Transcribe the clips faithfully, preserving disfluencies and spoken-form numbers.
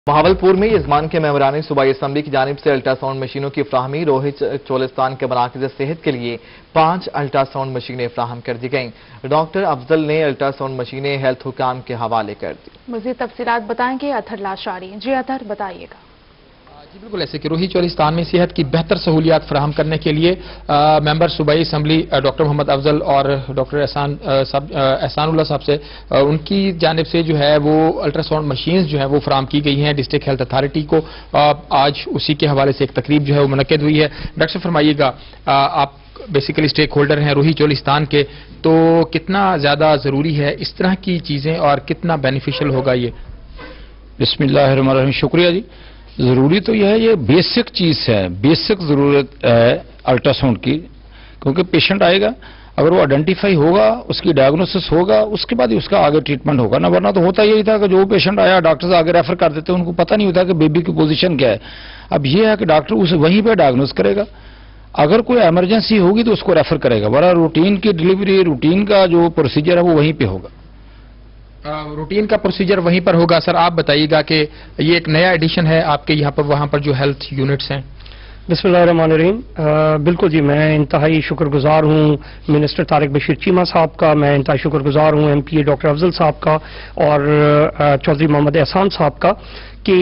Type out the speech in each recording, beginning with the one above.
بہاولپور میں یزمان کے ممبران صوبائی اسمبلی کی جانب سے الٹرا ساؤنڈ مشینوں کی فراہمی روہت چولستان کے مراکز صحت کے لیے پانچ الٹرا ساؤنڈ مشینیں فراہم کر دی گئیں۔ ڈاکٹر افضل نے الٹرا ساؤنڈ مشینیں ہیلتھ حکام کے حوالے کر دی۔ مزید تفصیلات بتائیں گے اطہر لاشاری۔ جی اطہر بتائیے گا۔ جی بالکل ایسے کہ روہی چولستان میں صحت کی بہتر سہولیات فراہم کرنے کے لیے ممبر صوبائی اسمبلی ڈاکٹر محمد افضل اور ڈاکٹر احسان احسان اللہ صاحب سے ان کی جانب سے جو ہے وہ الٹرا ساؤنڈ مشینز جو ہیں وہ فراہم کی گئی ہیں ڈسٹرکٹ ہیلتھ اتھارٹی کو۔ آج اسی کے حوالے سے ایک تقریب جو ہے وہ منعقد ہوئی ہے۔ ڈاکٹر صاحب فرمائیے گا، آپ بیسیکلی اسٹیک ہولڈر ہیں روہی چولستان کے، تو کتنا زیادہ ضروری ہے اس طرح کی چیزیں اور کتنا بینیفیشل ہوگا یہ؟ بسم اللہ الرحمن الرحیم، شکریہ جی۔ ضروری تو یہ ہے، یہ بیسک چیز ہے، بیسک ضرورت ہے الٹرا ساؤنڈ کی، کیونکہ پیشنٹ آئے گا، اگر وہ آئیڈینٹیفائی ہوگا، اس کی ڈائگنوسس ہوگا، اس کے بعد ہی اس کا آگے ٹریٹمنٹ ہوگا نا، ورنہ تو ہوتا یہی تھا کہ جو پیشنٹ آیا ڈاکٹرز آگے ریفر کر دیتے، ان کو پتہ نہیں ہوتا کہ بیبی کی پوزیشن کیا ہے۔ اب یہ ہے کہ ڈاکٹر اسے وہیں پہ ڈائگنوز کرے گا، اگر کوئی ایمرجنسی ہوگی تو اس کو ریفر کرے گا، ورنہ روٹین کی ڈلیوری، روٹین کا جو پروسیجر ہے وہ وہیں پہ ہوگا۔ روٹین کا پروسیجر وہیں پر ہوگا۔ سر آپ بتائیے گا کہ یہ ایک نیا ایڈیشن ہے آپ کے یہاں پر، وہاں پر جو ہیلتھ یونٹس ہیں۔ بسم اللہ الرحمن الرحیم، بالکل جی، میں انتہائی شکر گزار ہوں منسٹر طارق بشیر چیمہ صاحب کا، میں انتہائی شکر گزار ہوں ایم پی اے ڈاکٹر افضل صاحب کا اور چودھری محمد احسان صاحب کا کہ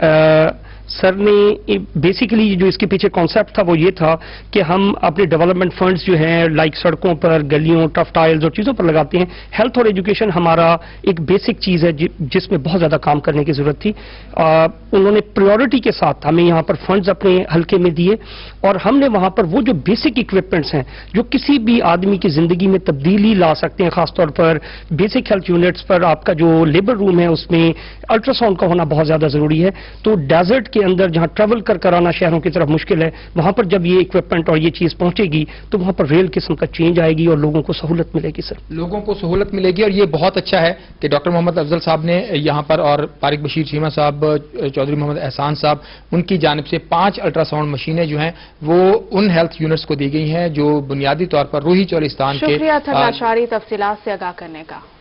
سر نے بیسیکلی جو اس کے پیچھے کانسیپٹ تھا وہ یہ تھا کہ ہم اپنے ڈیولپمنٹ فنڈز جو ہیں لائک سڑکوں پر، گلیوں، ٹف ٹائلز اور چیزوں پر لگاتے ہیں۔ ہیلتھ اور ایجوکیشن ہمارا ایک بیسک چیز ہے جس میں بہت زیادہ کام کرنے کی ضرورت تھی۔ انہوں نے پریورٹی کے ساتھ ہمیں یہاں پر فنڈز اپنے حلقے میں دیے اور ہم نے وہاں پر وہ جو بیسک اکوپمنٹس ہیں جو کسی بھی آدمی کی زندگی میں تبدیلی لا سکتے ہیں، خاص طور پر بیسک ہیلتھ یونٹس پر آپ کا جو لیبر روم ہے اس میں الٹرا ساؤنڈ کا ہونا بہت زیادہ ضروری ہے۔ تو ڈیزرٹ کے اندر جہاں ٹریول کر کر آنا شہروں کی طرف مشکل ہے، وہاں پر جب یہ اکوپمنٹ اور یہ چیز پہنچے گی تو وہاں پر ریل قسم کا چینج آئے گی اور لوگوں کو سہولت ملے گی۔ سر لوگوں کو سہولت ملے گی اور یہ بہت اچھا ہے کہ ڈاکٹر محمد افضل صاحب نے یہاں پر اور طارق بشیر چیمہ صاحب، چودھری محمد احسان صاحب، ان کی جانب سے پانچ الٹرا ساؤنڈ مشینیں جو ہیں وہ ان ہیلتھ یونٹس کو دی گئی ہیں جو بنیادی طور پر روہی چولستان کے۔ شکریہ اطہر لاشاری تفصیلات سے آگاہ کرنے کا۔